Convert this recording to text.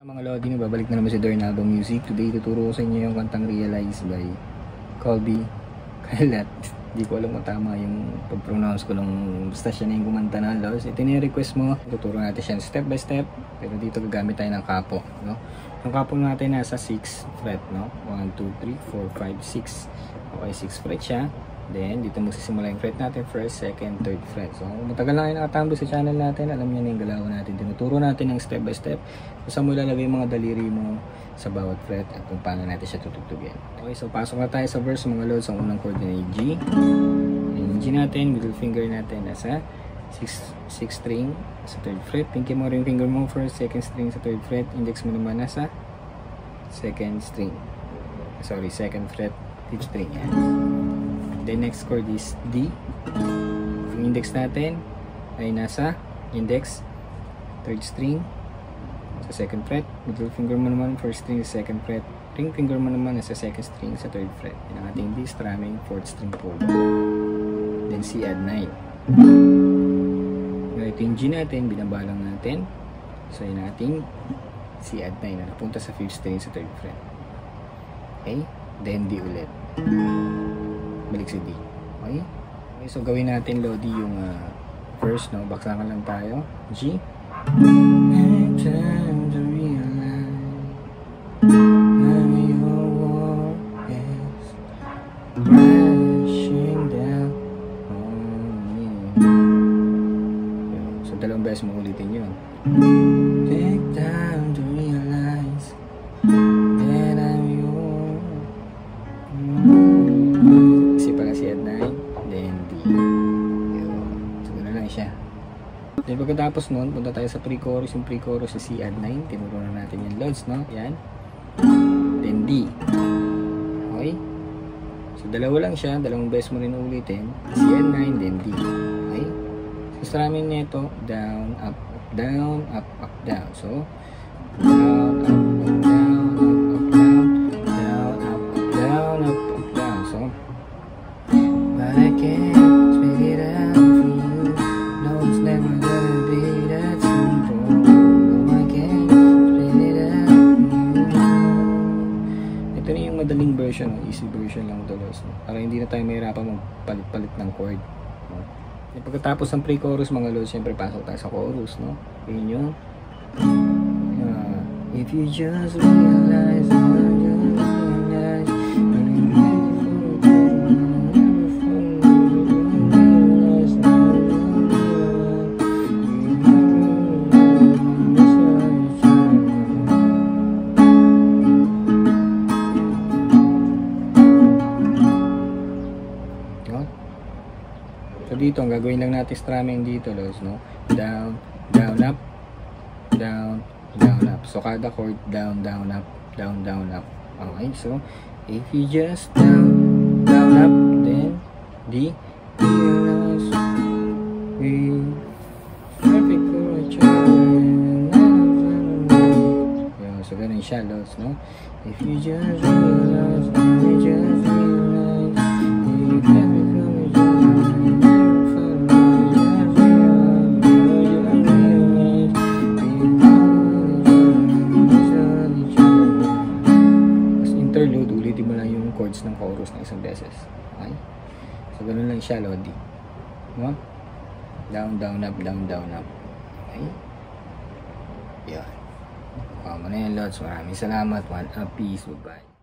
Mga Lodi, babalik na naman si Dornado Music. Today tuturo ko sa inyo yung kantang Realize by Colby Kailat. Hindi ko alam kung tama yung pag-pronounce ko nung basta siya na yung kumanta na Lods. Ito na yung request mo. Tuturo natin siya step by step. Pero dito gagamit tayo ng kapo, no? Yung kapo natin nasa 6 fret, no? 1, 2, 3, 4, 5, 6. Okay, 6 fret siya. Then, dito magsisimula yung fret natin, first, second, third fret. So, kung matagal na kayo nakatambo sa channel natin, alam niyo na yung galawan natin. Tinuturo natin ng step by step kung saan mo ilalagay yung mga daliri mo sa bawat fret at kung paano natin siya tutugtugin. Okay, so pasok na tayo sa verse mga Lods. Ang unang chord na yung G. Yung G natin, middle finger natin nasa 6 string sa third fret. Pinky mo rin finger mo first, second string sa third fret. Index mo naman nasa second string. Sorry, second fret, 5th string. Yan. The next chord is D. Yung index natin ay nasa index, third string sa second fret. Middle finger mo naman first string sa second fret. Ring finger mo naman nasa second string sa third fret. Yan ang ating D strumming fourth string chord. Then C add 9. Ito yung G natin, binabalang natin. So yun ating C add 9 na napunta sa fifth string sa third fret. Okay? Then D ulit. Balik si D. Okay? Okay, so gawin natin Lodi yung first, no? Baksakan lang tayo. G. Time to realize how your war is crashing down on me. So dalawang beses mo ulitin yun. Take time to realize that I'm your C add 9, then D. So, gano'n lang siya. Then, pagkatapos nun, punta tayo sa pre-chorus. Yung pre-chorus sa C add 9. Tinuro na natin yung Lods, no? Yan. Then D. Okay? So, dalawa lang siya. Dalawang beses mo rin ulitin. C add 9, then D. Okay? So, strumming nito, down, up, down, up, up, down. So, down, up, up, down, up, up, down, down, up, up, down, up, up, down. So, but I can't spit it out for you. No, it's never gonna be that simple. No, I can't spit it out for you. Ito na yung madaling version, easy version lang ito, no? Para hindi na tayo mahirapan magpalit-palit ng chord, no? Pagkatapos ng pre-chorus mga Lods, siyempre pasok tayo sa chorus, no? Yun yung if you just realize all you realize. So dito, ang gagawin lang natin strumming dito, Lods, no? Down, down, up, down, down, up. So kada chord, down, down, up, down, down, up. Okay, so if you just down, down, up, then D, realize we perfect for each other. So ganun siya, Lods, no? If you just realize, we just realize we perfect for each other. Interlude, ulitin mo lang yung chords ng chorus ng isang beses. Okay? So, ganun lang siya, Lodi. No? Down, down, up, down, down, up. Okay? Yan. Muna yan, Lods. Maraming salamat. One up, peace. Goodbye.